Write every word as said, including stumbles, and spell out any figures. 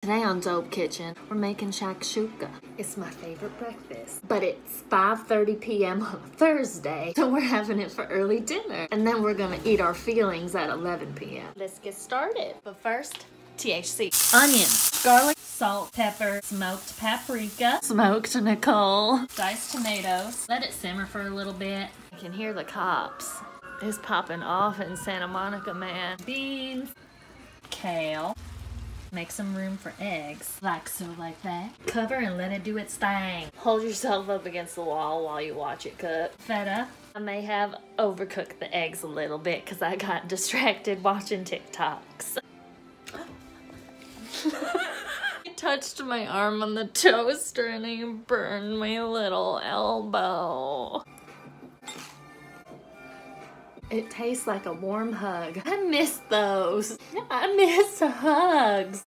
Today on Dope Kitchen, we're making shakshuka. It's my favorite breakfast. But it's five thirty p m on a Thursday, so we're having it for early dinner. And then we're gonna eat our feelings at eleven p m Let's get started. But first, T H C. Onions, garlic, salt, pepper, smoked paprika, smoked Nicole, diced tomatoes. Let it simmer for a little bit. You can hear the cops. It's popping off in Santa Monica, man. Beans, kale. Make some room for eggs, like so, like that. Cover and let it do its thing. Hold yourself up against the wall while you watch it cook. Feta. I may have overcooked the eggs a little bit because I got distracted watching TikToks. I touched my arm on the toaster and I burned my little elbow. It tastes like a warm hug. I miss those. I miss hugs.